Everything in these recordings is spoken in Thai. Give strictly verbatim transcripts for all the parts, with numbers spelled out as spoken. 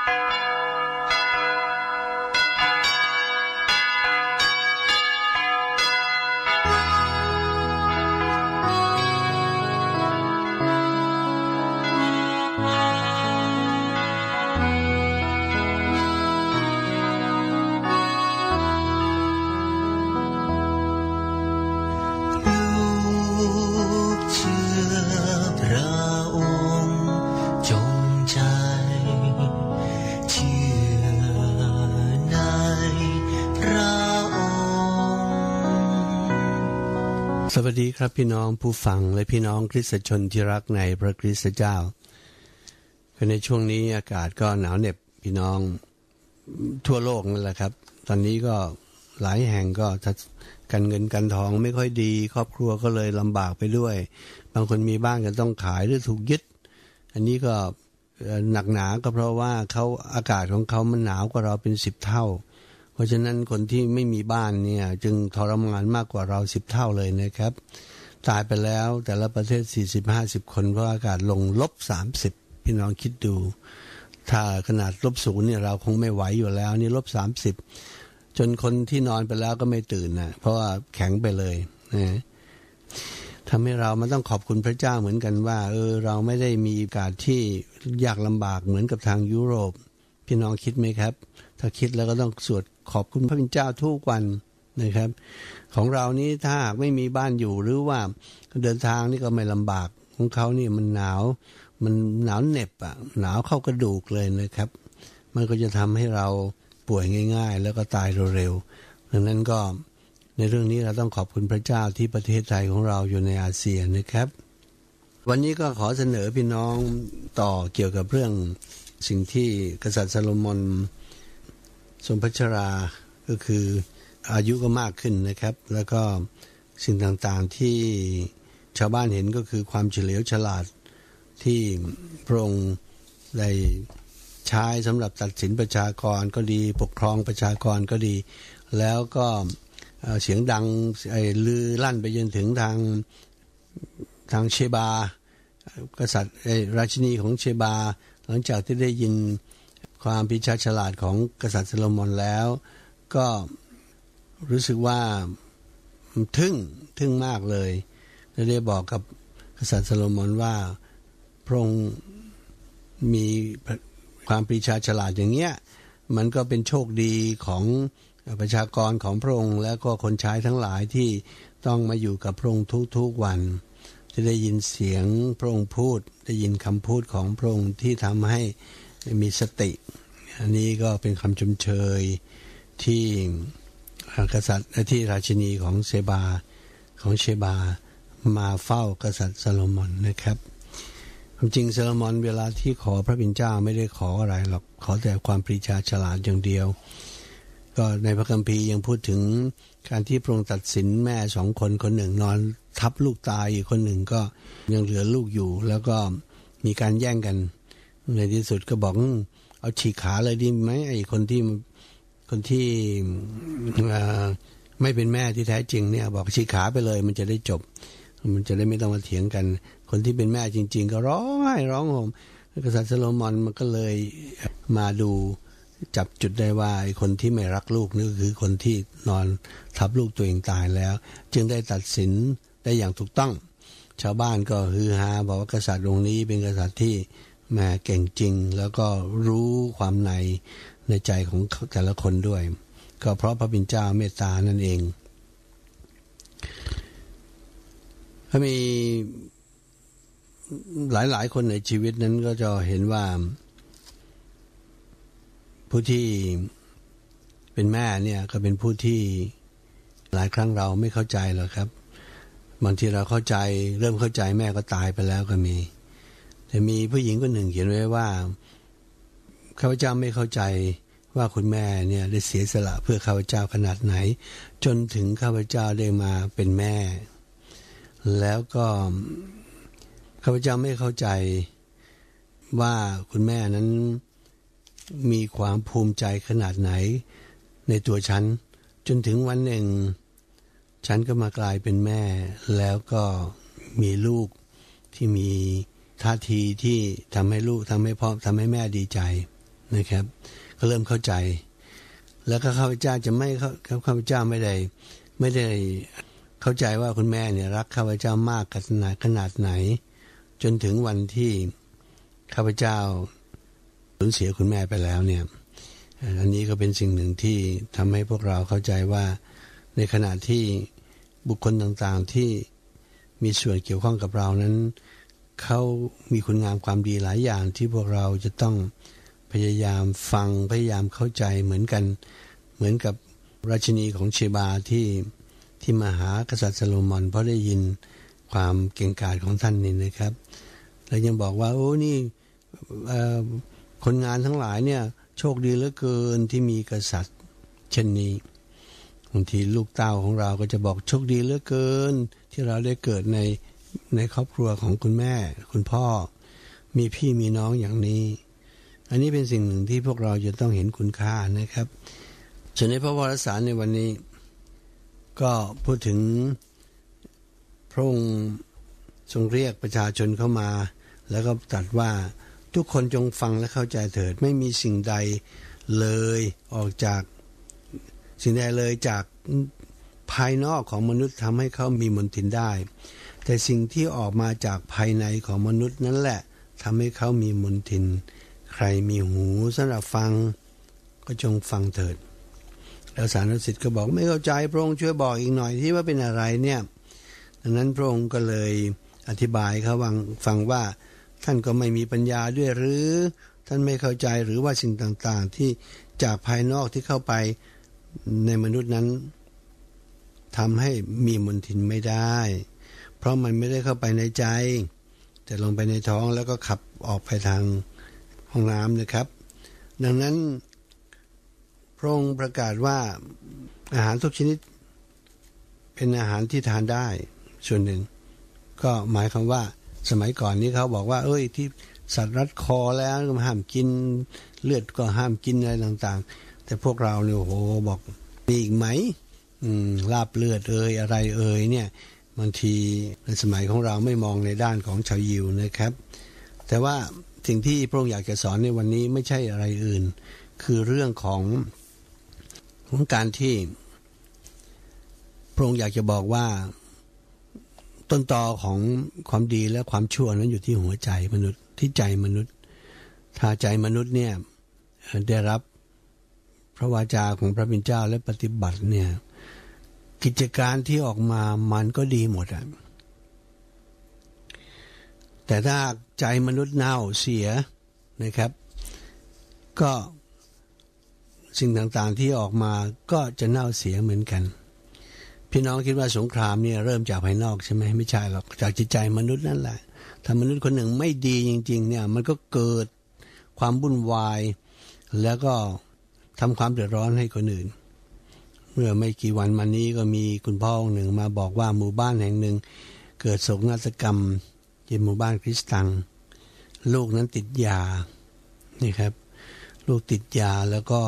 สวัสดีครับพี่น้องผู้ฟังและพี่น้องคริสตชนที่รักในพระคริสตเจ้าในช่วงนี้อากาศก็หนาวเหน็บพี่น้องทั่วโลกนั่นแหละครับตอนนี้ก็หลายแห่งก็การเงินการทองไม่ค่อยดีครอบครัวก็เลยลำบากไปด้วยบางคนมีบ้านก็ต้องขายหรือถูกยึดอันนี้ก็หนักหนาก็เพราะว่าเขาอากาศของเขามันหนาวกว่าเราเป็นสิบเท่าเพราะฉะนั้นคนที่ไม่มีบ้านเนี่ยจึงทรมานมากกว่าเราสิบเท่าเลยนะครับตายไปแล้วแต่ละประเทศ สี่สิบถึงห้าสิบ คนเพราะอากาศลงลบสามสิบพี่น้องคิดดูถ้าขนาดลบศูนย์เนี่ยเราคงไม่ไหวอยู่แล้วนี่ลบสามสิบจนคนที่นอนไปแล้วก็ไม่ตื่นนะเพราะว่าแข็งไปเลยนะทำให้เรามันต้องขอบคุณพระเจ้าเหมือนกันว่าเออเราไม่ได้มีอากาศที่ยากลำบากเหมือนกับทางยุโรปพี่น้องคิดไหมครับถ้าคิดแล้วก็ต้องสวดขอบคุณพระเป็นเจ้าทุกวันนะครับของเรานี้ถ้าหากไม่มีบ้านอยู่หรือว่าเดินทางนี่ก็ไม่ลำบากของเขานี่มันหนาวมันหนาวเหน็บอ่ะหนาวเข้ากระดูกเลยนะครับมันก็จะทำให้เราป่วยง่ายๆแล้วก็ตายเร็วๆดังนั้นก็ในเรื่องนี้เราต้องขอบคุณพระเจ้าที่ประเทศไทยของเราอยู่ในอาเซียนนะครับวันนี้ก็ขอเสนอพี่น้องต่อเกี่ยวกับเรื่องสิ่งที่กษัตริย์ซาโลมอนทรงพระชราก็คืออายุก็มากขึ้นนะครับแล้วก็สิ่งต่างๆที่ชาวบ้านเห็นก็คือความเฉลียวฉลาดที่พระองค์ได้ใช้สำหรับตัดสินประชากรก็ดีปกครองประชากรก็ดีแล้วก็เสียงดังไอ้ลือลั่นไปจนถึงทางทางเชบากษัตริย์ไอ้ราชินีของเชบาหลังจากที่ได้ยินความพิชาฉลาดของกษัตริย์ซาโลมอนแล้วก็รู้สึกว่าทึ่งทึ่งมากเลยและได้บอกกับกษัตริย์ซาโลมอนว่าพระองค์มีความปรีชาฉลาดอย่างเงี้ยมันก็เป็นโชคดีของประชากรของพระองค์และก็คนใช้ทั้งหลายที่ต้องมาอยู่กับพระองค์ทุกๆวันจะได้ยินเสียงพระองค์พูดได้ยินคำพูดของพระองค์ที่ทำให้มีสติอันนี้ก็เป็นคำชมเชยที่กษัตริย์ที่ราชินีของเชบาของเชบามาเฝ้ากษัตริย์ซาโลมอนนะครับความจริงซาโลมอนเวลาที่ขอพระบิดาเจ้าไม่ได้ขออะไรหรอกขอแต่ความปรีชาฉลาดอย่างเดียวก็ในพระคัมภีร์ยังพูดถึงการที่พระองค์ตัดสินแม่สองคนคนหนึ่งนอนทับลูกตายอีกคนหนึ่งก็ยังเหลือลูกอยู่แล้วก็มีการแย่งกันในที่สุดก็บอกเอาฉีกขาเลยดีไหมไอ้คนที่คนที่ไม่เป็นแม่ที่แท้จริงเนี่ยบอกฉีกขาไปเลยมันจะได้จบมันจะได้ไม่ต้องมาเถียงกันคนที่เป็นแม่จริงๆก็ร้องไห้ร้องห่มกษัตริย์ซาโลมอนมันก็เลยมาดูจับจุดได้ว่าไอ้คนที่ไม่รักลูกนี่คือคนที่นอนทับลูกตัวเองตายแล้วจึงได้ตัดสินได้อย่างถูกต้องชาวบ้านก็ฮือฮาบอกว่ากษัตริย์องค์นี้เป็นกษัตริย์ที่แม่เก่งจริงแล้วก็รู้ความในในใจของแต่ละคนด้วยก็เพราะพระบิดาเจ้าเมตตานั่นเองถ้ามีหลายๆคนในชีวิตนั้นก็จะเห็นว่าผู้ที่เป็นแม่เนี่ยก็เป็นผู้ที่หลายครั้งเราไม่เข้าใจหรอกครับบางทีเราเข้าใจเริ่มเข้าใจแม่ก็ตายไปแล้วก็มีแต่มีผู้หญิงคนหนึ่งเขียนไว้ว่าข้าพเจ้าไม่เข้าใจว่าคุณแม่เนี่ยได้เสียสละเพื่อข้าพเจ้าขนาดไหนจนถึงข้าพเจ้าได้มาเป็นแม่แล้วก็ข้าพเจ้าไม่เข้าใจว่าคุณแม่นั้นมีความภูมิใจขนาดไหนในตัวฉันจนถึงวันหนึ่งฉันก็มากลายเป็นแม่แล้วก็มีลูกที่มีท่าทีที่ทำให้ลูกทำให้พ่อทำให้แม่ดีใจนะครับก็เริ่มเข้าใจแล้วก็ข้าพเจ้าจะไม่ข้าพเจ้าไม่ได้ไม่ได้เข้าใจว่าคุณแม่เนี่ยรักข้าพเจ้ามากขนาดขนาดไหนจนถึงวันที่ข้าพเจ้าสูญเสียคุณแม่ไปแล้วเนี่ยอันนี้ก็เป็นสิ่งหนึ่งที่ทำให้พวกเราเข้าใจว่าในขณะที่บุคคลต่างๆที่มีส่วนเกี่ยวข้องกับเรานั้นเขามีคุณงามความดีหลายอย่างที่พวกเราจะต้องพยายามฟังพยายามเข้าใจเหมือนกันเหมือนกับราชินีของเชบาที่ที่มาหากษัตริย์ซาโลมอนเพราะได้ยินความเก่งกาจของท่านนี่นะครับแล้วยังบอกว่าโอ้นี่คนงานทั้งหลายเนี่ยโชคดีเหลือเกินที่มีกษัตริย์เช่นนี้บางทีลูกเต้าของเราก็จะบอกโชคดีเหลือเกินที่เราได้เกิดในในครอบครัวของคุณแม่คุณพ่อมีพี่มีน้องอย่างนี้อันนี้เป็นสิ่งหนึ่งที่พวกเราจะต้องเห็นคุณค่านะครับส่วนในพระวารสารในวันนี้ก็พูดถึงพระองค์ทรงเรียกประชาชนเข้ามาแล้วก็ตรัสว่าทุกคนจงฟังและเข้าใจเถิดไม่มีสิ่งใดเลยออกจากสิ่งใดเลยจากภายนอกของมนุษย์ทำให้เขามีมนทินได้แต่สิ่งที่ออกมาจากภายในของมนุษย์นั่นแหละทำให้เขามีมนทินใครมีหูสำหรับฟังก็จงฟังเถิดแล้วสานุสิทธิ์ก็บอกไม่เข้าใจพระองค์ช่วยบอกอีกหน่อยที่ว่าเป็นอะไรเนี่ยดังนั้นพระองค์ก็เลยอธิบายเขาฟังฟังว่าท่านก็ไม่มีปัญญาด้วยหรือท่านไม่เข้าใจหรือว่าสิ่งต่างๆที่จากภายนอกที่เข้าไปในมนุษย์นั้นทำให้มีมนทินไม่ได้เพราะมันไม่ได้เข้าไปในใจแต่ลงไปในท้องแล้วก็ขับออกไปทางห้องน้ำนะครับดังนั้นพระองค์ประกาศว่าอาหารทุกชนิดเป็นอาหารที่ทานได้ส่วนหนึ่งก็หมายความว่าสมัยก่อนนี้เขาบอกว่าเอ้ยที่สัตว์รัดคอแล้วก็ห้ามกินเลือดก็ห้ามกินอะไรต่างๆแต่พวกเราเนี่ยโอ้โหบอกมีอีกไหมอืมลาบเลือดเอ่ยอะไรเอ่ยเนี่ยบางทีในสมัยของเราไม่มองในด้านของชาวยิวนะครับแต่ว่าสิ่งที่พระองค์อยากจะสอนในวันนี้ไม่ใช่อะไรอื่นคือเรื่องของของการที่พระองค์อยากจะบอกว่าต้นตอของความดีและความชั่วนั้นอยู่ที่หัวใจมนุษย์ที่ใจมนุษย์ถ้าใจมนุษย์เนี่ยได้รับพระวาจาของพระบิดาและปฏิบัติเนี่ยกิจการที่ออกมามันก็ดีหมดอ่ะแต่ถ้าใจมนุษย์เน่าเสียนะครับก็สิ่งต่างๆที่ออกมาก็จะเน่าเสียเหมือนกันพี่น้องคิดว่าสงครามเนี่ยเริ่มจากภายนอกใช่ไหมไม่ใช่หรอกจากจิตใจมนุษย์นั่นแหละถ้ามนุษย์คนหนึ่งไม่ดีจริงๆเนี่ยมันก็เกิดความวุ่นวายแล้วก็ทำความเดือดร้อนให้คนอื่นเมื่อไม่กี่วันมานี้ก็มีคุณพ่อหนึ่งมาบอกว่าหมู่บ้านแห่งหนึ่งเกิดโศกนาฏกรรมที่หมู่บ้านคริสตังลูกนั้นติดยานี่ครับลูกติดยาแล้วก็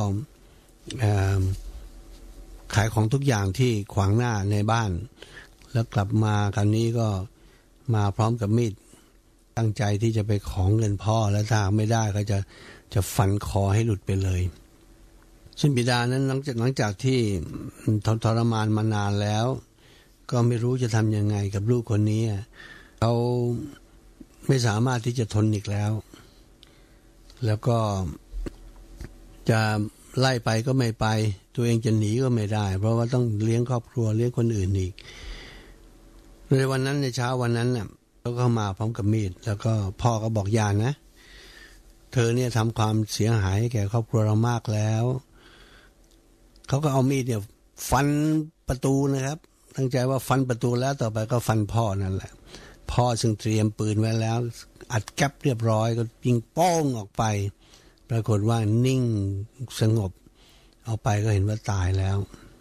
ขายของทุกอย่างที่ขวางหน้าในบ้านแล้วกลับมาคราวนี้ก็มาพร้อมกับมีดตั้งใจที่จะไปขอเงินพ่อแล้วถ้าไม่ได้ก็จะจะฟันคอให้หลุดไปเลยซึ่งบิดานั้นหลังจากหลังจากที่ทรมานมานานแล้วก็ไม่รู้จะทำยังไงกับลูกคนนี้เขาไม่สามารถที่จะทนอีกแล้วแล้วก็จะไล่ไปก็ไม่ไปตัวเองจะหนีก็ไม่ได้เพราะว่าต้องเลี้ยงครอบครัวเลี้ยงคนอื่นอีกในวันนั้นในเช้าวันนั้นน่ะเขาก็มาพร้อมกับมีดแล้วก็พ่อก็บอกอย่านะเธอเนี่ยทำความเสียหายให้แก่ครอบครัวเรามากแล้วเขาก็เอามีดเนี่ยฟันประตูนะครับตั้งใจว่าฟันประตูแล้วต่อไปก็ฟันพ่อนั่นแหละพ่อซึ่งเตรียมปืนไว้แล้วอัดแก๊ปเรียบร้อยก็ยิงโป้งออกไปปรากฏว่านิ่งสงบเอาไปก็เห็นว่าตายแล้ว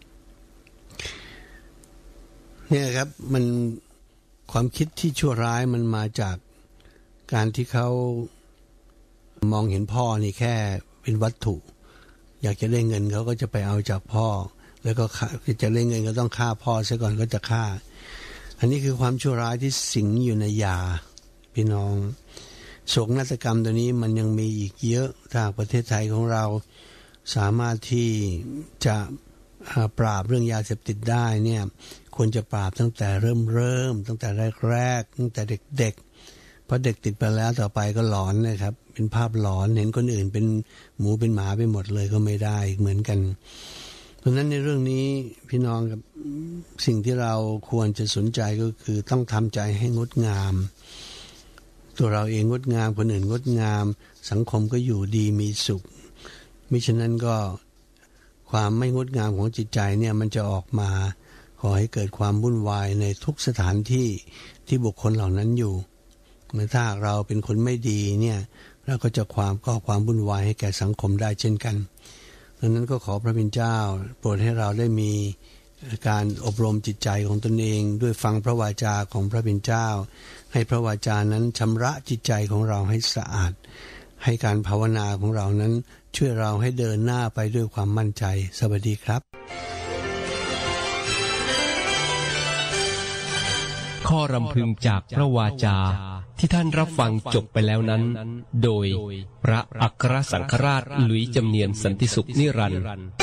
เนี่ยครับมันความคิดที่ชั่วร้ายมันมาจากการที่เขามองเห็นพ่อนี่แค่เป็นวัตถุอยากจะได้เงินเขาก็จะไปเอาจากพ่อแล้วก็จะได้เงินก็ต้องฆ่าพ่อซะก่อนก็จะฆ่าอันนี้คือความชั่วร้ายที่สิงอยู่ในยาพี่น้องโศกนาฏกรรมตัวนี้มันยังมีอีกเยอะทางประเทศไทยของเราสามารถที่จะปราบเรื่องยาเสพติดได้เนี่ยควรจะปราบตั้งแต่เริ่มเริ่มตั้งแต่แรกๆตั้งแต่เด็กๆเพราะเด็กติดไปแล้วต่อไปก็หลอนนะครับเป็นภาพหลอนเห็นคนอื่นเป็นหมูเป็นหมาไปหมดเลยก็ไม่ได้เหมือนกันเพราะฉะนั้นในเรื่องนี้พี่น้องกับสิ่งที่เราควรจะสนใจก็คือต้องทำใจให้งดงามตัวเราเองงดงามคนอื่นงดงามสังคมก็อยู่ดีมีสุขมิฉะนั้นก็ความไม่งดงามของจิตใจเนี่ยมันจะออกมาขอให้เกิดความวุ่นวายในทุกสถานที่ที่บุคคลเหล่านั้นอยู่เมื่อถ้าเราเป็นคนไม่ดีเนี่ยเราก็จะความก่อความวุ่นวายให้แก่สังคมได้เช่นกันดังนั้นก็ขอพระบิดาเจ้าโปรดให้เราได้มีการอบรมจิตใจของตนเองด้วยฟังพระวาจาของพระบิดาเจ้าให้พระวาจานั้นชำระจิตใจของเราให้สะอาดให้การภาวนาของเรานั้นช่วยเราให้เดินหน้าไปด้วยความมั่นใจสวัสดีครับข้อรำพึงจากพระวาจาที่ท่านรับฟังจบไปแล้วนั้นโดยพระอัครสังฆราชหลุยส์จำเนียนสันติสุขนิรันดร์